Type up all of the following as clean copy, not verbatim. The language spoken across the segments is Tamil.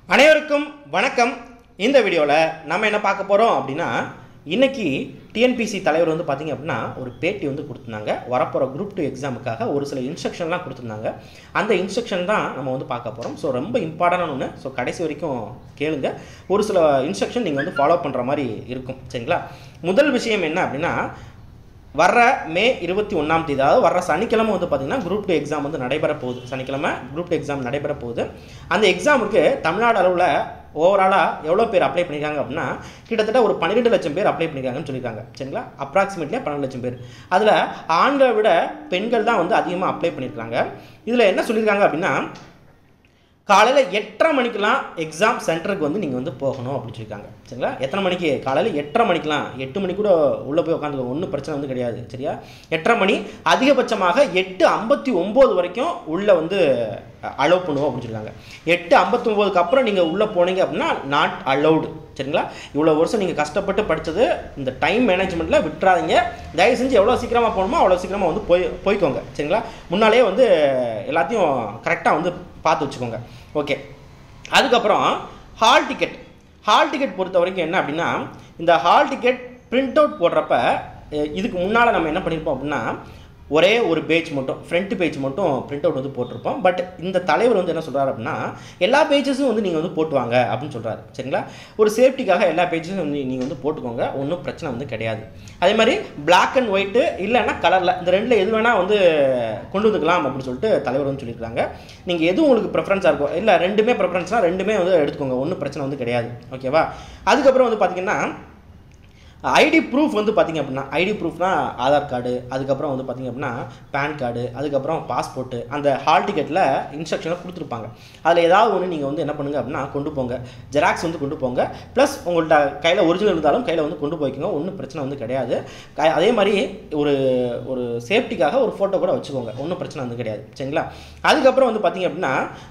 அனைவருக்கும் வணக்கம். இந்த வீடியோவில் நம்ம என்ன பார்க்க போகிறோம் அப்படின்னா, இன்றைக்கி டிஎன்பிசி தலைவர் வந்து பார்த்திங்க அப்படின்னா ஒரு பேட்டி வந்து கொடுத்துருந்தாங்க. வரப்போகிற குரூப் 2 எக்ஸாமுக்காக ஒரு சில இன்ஸ்ட்ரக்ஷன்லாம் கொடுத்துருந்தாங்க. அந்த இன்ஸ்ட்ரக்ஷன் தான் நம்ம வந்து பார்க்க போகிறோம். ஸோ ரொம்ப இம்பார்ட்டண்டான ஒன்று. ஸோ கடைசி வரைக்கும் கேளுங்க. ஒரு சில இன்ஸ்ட்ரக்ஷன் நீங்கள் வந்து ஃபாலோ பண்ணுற மாதிரி இருக்கும். சரிங்களா? முதல் விஷயம் என்ன அப்படின்னா, வர்ற மே 21ஆம் தேதி, அதாவது வர்ற சனிக்கிழமை வந்து பார்த்திங்கன்னா குரூப் 2 எக்ஸாம் வந்து நடைபெற போகுது. சனிக்கிழமை குரூப் 2 எக்ஸாம் நடைபெற போகுது. அந்த எக்ஸாமுக்கு தமிழ்நாடு அளவில் ஓவராலாக எவ்வளோ பேர் அப்ளை பண்ணியிருக்காங்க அப்படின்னா, கிட்டத்தட்ட ஒரு 12 லட்சம் பேர் அப்ளை பண்ணியிருக்காங்கன்னு சொல்லியிருக்காங்க. சரிங்களா? அப்ராக்சிமேட்லியாக 12 லட்சம் பேர். அதில் ஆண்களை விட பெண்கள் தான் வந்து அதிகமாக அப்ளை பண்ணியிருக்காங்க. இதில் என்ன சொல்லியிருக்காங்க அப்படின்னா, காலையில் 8:30 மணிக்கெலாம் எக்ஸாம் சென்டருக்கு வந்து நீங்கள் வந்து போகணும் அப்படின்னு சொல்லியிருக்காங்க. சரிங்களா? எத்தனை மணிக்கு? காலையில் 8:30 மணிக்கெலாம். 8 மணி கூட உள்ளே போய் உட்காந்துக்க, ஒன்றும் பிரச்சனை வந்து கிடையாது. சரியா? 8:30 மணி, அதிகபட்சமாக 8:59 வரைக்கும் உள்ளே வந்து அலோவ் பண்ணுவோம் அப்படின்னு சொல்லியிருக்காங்க. 8:59க்கு அப்புறம் நீங்கள் உள்ளே போனீங்க அப்படின்னா நாட் அலௌடு. சரிங்களா? இவ்வளோ வருஷம் நீங்கள் கஷ்டப்பட்டு படித்தது இந்த டைம் மேனேஜ்மெண்ட்டில் விட்டுறாதீங்க. தயவு செஞ்சு எவ்வளோ சீக்கிரமாக போகணுமோ அவ்வளோ சீக்கிரமாக வந்து போய்க்கோங்க. சரிங்களா? முன்னாலே வந்து எல்லாத்தையும் கரெக்டாக வந்து பார்த்து வச்சுக்கோங்க. ஓகே. அதுக்கப்புறம் ஹால் டிக்கெட் பொறுத்த வரைக்கும் என்ன அப்படின்னா, இந்த ஹால் டிக்கெட் பிரிண்ட் அவுட் போடுறப்ப இதுக்கு முன்னால் நம்ம என்ன பண்ணியிருப்போம் அப்படின்னா, ஒரே ஒரு பேஜ் மட்டும், ஃப்ரண்ட் பேஜ் மட்டும் பிரிண்ட் அவுட் வந்து போட்டிருப்போம். பட் இந்த தலைவர் வந்து என்ன சொல்கிறார் அப்படின்னா, எல்லா பேஜஸும் வந்து நீங்கள் வந்து போட்டுவாங்க அப்படின்னு சொல்கிறாரு. சரிங்களா? ஒரு சேஃப்டிக்காக எல்லா பேஜஸும் வந்து நீங்கள் வந்து போட்டுக்கோங்க, ஒன்றும் பிரச்சனை வந்து கிடையாது. அதே மாதிரி பிளாக் அண்ட் ஒயிட்டு இல்லைன்னா கலரில், இந்த ரெண்டில் எது வேணால் வந்து கொண்டு வந்துக்கலாம் அப்படின்னு சொல்லிட்டு தலைவர் வந்து சொல்லியிருக்காங்க. நீங்கள் எதுவும் உங்களுக்கு ப்ரெஃபரன்ஸாக இருக்கும், இல்லை ரெண்டுமே ப்ரெஃபரன்ஸ்னால் ரெண்டுமே வந்து எடுத்துக்கோங்க, ஒன்றும் பிரச்சனை வந்து கிடையாது. ஓகேவா? அதுக்கப்புறம் வந்து பார்த்திங்கன்னா, ஐடி ப்ரூஃப் வந்து பார்த்திங்க அப்படின்னா, ஐடி ப்ரூஃப்னா ஆதார் கார்டு, அதுக்கப்புறம் வந்து பார்த்திங்க அப்படின்னா பேன் கார்டு, அதுக்கப்புறம் பாஸ்போர்ட்டு, அந்த ஹால் டிக்கெட்டில் இன்ஸ்ட்ரக்ஷனை கொடுத்துருப்பாங்க. அதில் ஏதாவது ஒன்று நீங்கள் வந்து என்ன பண்ணுங்கள் அப்படின்னா கொண்டு போங்க, ஜெராக்ஸ் வந்து கொண்டு போங்க. ப்ளஸ் உங்கள்கிட்ட கையில் ஒரிஜினல் இருந்தாலும் கையில் வந்து கொண்டு போய்க்கோங்க, ஒன்றும் பிரச்சனை வந்து கிடையாது. அதே மாதிரி ஒரு சேஃப்டிக்காக ஒரு ஃபோட்டோ கூட வச்சுக்கோங்க, ஒன்றும் பிரச்சனை வந்து கிடையாது. சரிங்களா? அதுக்கப்புறம் வந்து பார்த்திங்க அப்படின்னா,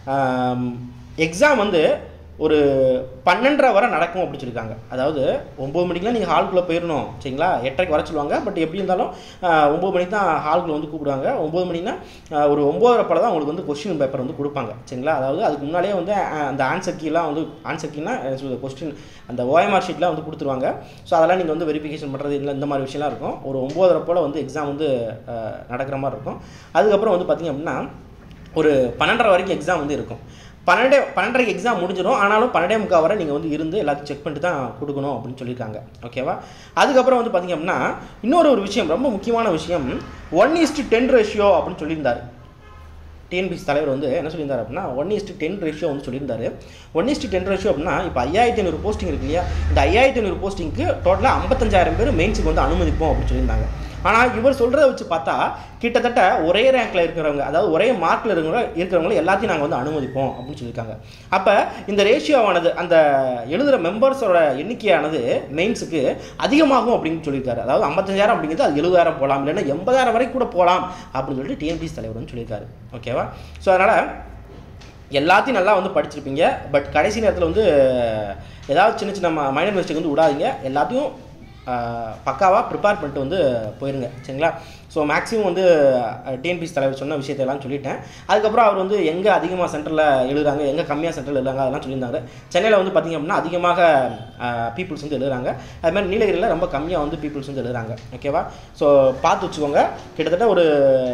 எக்ஸாம் வந்து ஒரு 12:30 வரை நடக்கும் அப்படின்னு சொல்லியிருக்காங்க. அதாவது 9 மணிக்கெலாம் நீங்கள் ஹால்குள்ளே போயிடணும். சரிங்களா? 8:30க்கு வர சொல்லுவாங்க. பட் எப்படி இருந்தாலும் 9 மணிக்கு தான் ஹால்குள்ளே வந்து கூப்பிடுவாங்க. 9 மணினா ஒரு 9:30 போல தான் உங்களுக்கு வந்து கொஸ்டின் பேப்பர் வந்து கொடுப்பாங்க. சரிங்களா? அதாவது அதுக்கு முன்னாலே வந்து அந்த ஆன்சர் கீலாம் வந்து, ஆன்சர் கீனா கொஸ்டின் அந்த ஓஎம்ஆர் ஷீட்லாம் வந்து கொடுத்துருவாங்க. ஸோ அதெல்லாம் நீங்கள் வந்து வெரிஃபிகேஷன் பண்ணுறது இல்லை, இந்த மாதிரி விஷயம்லாம் இருக்கும். ஒரு 9:30 போல் வந்து எக்ஸாம் வந்து நடக்கிற மாதிரி இருக்கும். அதுக்கப்புறம் வந்து பார்த்திங்க அப்படின்னா ஒரு 12:30 வரைக்கும் எக்ஸாம் வந்து இருக்கும். 12:30க்கு எக்ஸாம் முடிஞ்சிடும். ஆனாலும் 12:45 வரை நீங்கள் வந்து இருந்து எல்லாத்தையும் செக் பண்ணிட்டு தான் கொடுக்கணும் அப்படின்னு சொல்லியிருக்காங்க. ஓகேவா? அதுக்கப்புறம் வந்து பார்த்திங்க அப்படின்னா இன்னொரு விஷயம், ரொம்ப முக்கியமான விஷயம், 1:10 ரேஷியோ அப்படின்னு சொல்லியிருந்தார். டிஎன்பிசி தலைவர் வந்து என்ன சொல்லியிருந்தார் அப்படின்னா 1:10 ரேஷியோ வந்து சொல்லியிருந்தார். 1:10 ரேஷியோ அப்படின்னா இப்போ 5500 போஸ்டிங் இருக்கு இல்லையா, இந்த 5500 போஸ்டிங்க்கு டோட்டலாக 55,000 பேர் மெயின்ஸுக்கு வந்து அனுமதிப்போம் அப்படின்னு சொல்லியிருந்தாங்க. ஆனால் இவர் சொல்கிறத வச்சு பார்த்தா கிட்டத்தட்ட ஒரே ரேங்கில் இருக்கிறவங்க, அதாவது ஒரே மார்க்கில் இருக்கிறவங்க எல்லாத்தையும் நாங்கள் வந்து அனுமதிப்போம் அப்படின்னு சொல்லியிருக்காங்க. அப்போ இந்த ரேஷியோவானது, அந்த எழுதுகிற மெம்பர்ஸோட எண்ணிக்கையானது மெயின்ஸுக்கு அதிகமாகும் அப்படின்னு சொல்லியிருக்காரு. அதாவது 55,000 அப்படிங்கிறது அது 70,000 போகலாம், இல்லைன்னா 80,000 வரைக்கும் கூட போகலாம் அப்படின்னு சொல்லிட்டு டிஎன்பிசி தலைவர் வந்து சொல்லியிருக்காரு. ஓகேவா? ஸோ அதனால் எல்லாத்தையும் நல்லா வந்து படிச்சிருப்பீங்க. பட் கடைசி நேரத்தில் வந்து ஏதாவது சின்ன சின்ன மைனர் மிஸ்டேக் வந்து விடாதீங்க. எல்லாத்தையும் பக்காவாக ப்ரிப்பேர் பண்ணிட்டு வந்து போயிருங்க. சரிங்களா? ஸோ மேக்ஸிமம் வந்து டிஎன்பிசி தலைவர் சொன்ன விஷயத்தையெல்லாம் சொல்லிட்டேன். அதுக்கப்புறம் அவர் வந்து எங்கே அதிகமாக சென்டரில் எழுதுறாங்க, எங்கே கம்மியாக சென்டரில் எழுதுறாங்க அதெல்லாம் சொல்லியிருந்தாங்க. சென்னையில் வந்து பார்த்திங்க அப்படின்னா அதிகமாக பீப்புள்ஸ் வந்து எழுதுறாங்க. அதுமாதிரி நீலகிரியில் ரொம்ப கம்மியாக வந்து பீப்புள்ஸ் வந்து எழுதுறாங்க. ஓகேவா? ஸோ பார்த்து வச்சுக்கோங்க. கிட்டத்தட்ட ஒரு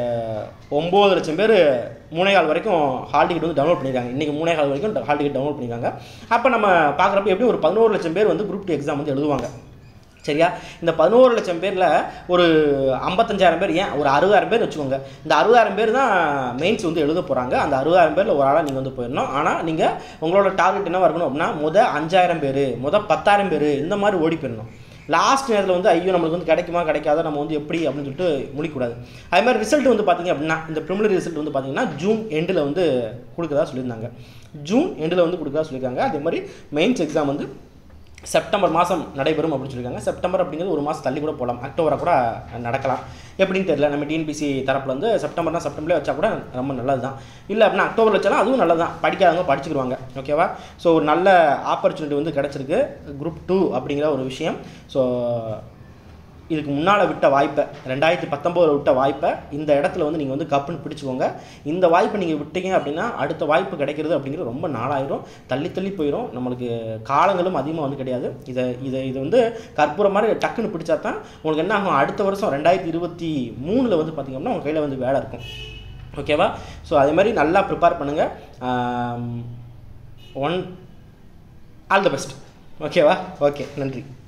9 லட்சம் பேர் 3.25 வரைக்கும் ஹால் டிக்கெட் வந்து டவுன்லோட் பண்ணியிருக்காங்க. இன்றைக்கி 3.25 வரைக்கும் ஹால் டிக்கெட் டவுன்லோட் பண்ணியிருக்காங்க. அப்போ நம்ம பார்க்குறப்ப எப்படியும் ஒரு 11 லட்சம் பேர் வந்து குரூப் 2 எக்ஸாம் வந்து எழுதுவாங்க. சரியா? இந்த 11 லட்சம் பேரில் ஒரு 55,000 பேர், ஏன் ஒரு 60,000 பேர் வச்சுக்கோங்க. இந்த 60,000 பேர் தான் மெயின்ஸ் வந்து எழுத போகிறாங்க. அந்த 60,000 பேரில் ஒரு ஆளாக நீங்கள் வந்து போயிடணும். ஆனால் நீங்கள் உங்களோட டார்கெட் என்ன இருக்கணும் அப்படின்னா, 5,000 பேர், 10,000 பேர் இந்த மாதிரி ஓடி போயிடணும். லாஸ்ட் நேரத்தில் வந்து ஐயோ நம்மளுக்கு வந்து கிடைக்குமா கிடைக்காத, நம்ம வந்து எப்படி அப்படின்னு சொல்லிட்டு முடிக்கூடாது. அது மாதிரி ரிசல்ட் வந்து பார்த்திங்க அப்படின்னா, இந்த ப்ரிலிமினரி ரிசல்ட் வந்து பார்த்திங்கன்னா ஜூன் எண்டில் வந்து கொடுக்குறதா சொல்லியிருந்தாங்க. ஜூன் எண்டில் வந்து கொடுக்குறதா சொல்லியிருக்காங்க. அதே மாதிரி மெயின்ஸ் எக்ஸாம் வந்து செப்டம்பர் மாதம் நடைபெறும் அப்படின்னு சொல்லியிருக்காங்க. செப்டம்பர் அப்படிங்கிறது ஒரு மாதம் தள்ளி கூட போகலாம், அக்டோபராக கூட நடக்கலாம். எப்படின்னு தெரியல. நம்ம டிஎன்பிசி தரப்பில் வந்து செப்டம்பர்லேயே வச்சா கூட ரொம்ப நல்லது தான். இல்லை அப்படின்னா அக்டோபரில் வச்சாலும் அதுவும் நல்லது தான், படிக்காதவங்க படிச்சுக்கிடுவாங்க. ஓகேவா? ஸோ ஒரு நல்ல ஆப்பர்ச்சுனிட்டி வந்து கிடச்சிருக்கு குரூப் 2 அப்படிங்கிற ஒரு விஷயம். ஸோ இதுக்கு முன்னால் விட்ட வாய்ப்பை 2019 விட்ட வாய்ப்பை இந்த இடத்துல வந்து நீங்கள் வந்து கப்புன்னு பிடிச்சிக்கோங்க. இந்த வாய்ப்பை நீங்கள் விட்டீங்க அப்படின்னா அடுத்த வாய்ப்பு கிடைக்கிறது அப்படிங்கிறது ரொம்ப நாளாயிரும், தள்ளி போயிடும். நம்மளுக்கு காலங்களும் அதிகமாக வந்து கிடையாது. இதை வந்து கற்பூரம் மாதிரி டக்குன்னு பிடிச்சா தான் உங்களுக்கு என்ன ஆகும், அடுத்த வருஷம் 2023 வந்து பார்த்திங்கன்னா உங்கள் கையில் வந்து வேலை இருக்கும். ஓகேவா? ஸோ அதே மாதிரி நல்லா ப்ரிப்பேர் பண்ணுங்கள். All the best. ஓகேவா? ஓகே, நன்றி.